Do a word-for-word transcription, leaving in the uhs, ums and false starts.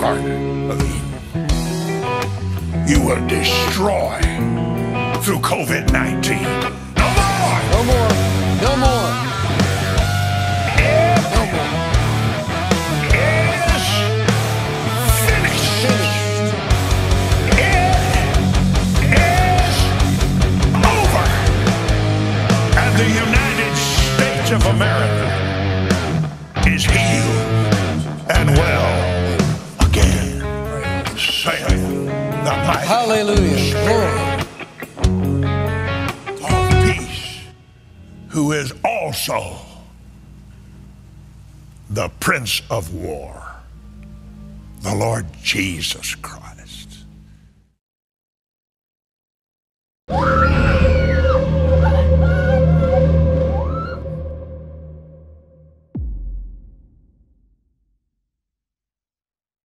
Garden of Eden. You will destroy through COVID nineteen. No more! No more! No more! It No more! is finished. Finished! It is over. And the United States of America is healed and well again, saith the mighty Hallelujah! Glory! of peace, who is also the Prince of War, the Lord Jesus Christ.